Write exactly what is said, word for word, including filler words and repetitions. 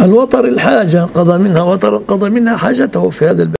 الوطر الحاجة، قضى منها وطر قضى منها حاجته في هذا الباب.